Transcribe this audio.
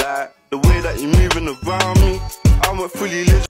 Like, the way that you're moving around me, I went fully lit.